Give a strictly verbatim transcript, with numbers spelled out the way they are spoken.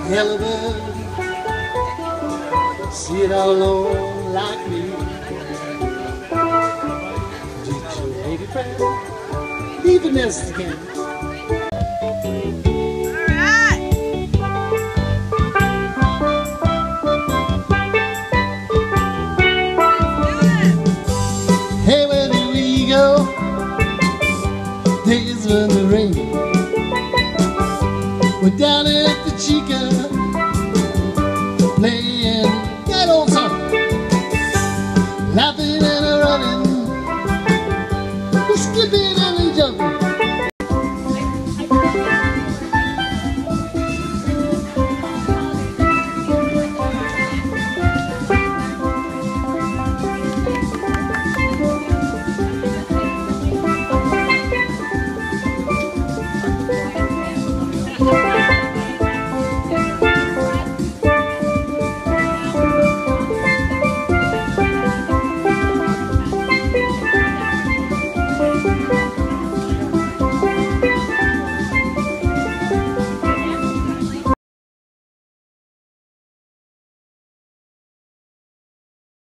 hell of a see it all alone like me. Did you make it friend? Even as again. Hey, where do we go? Days when the rain. We're down in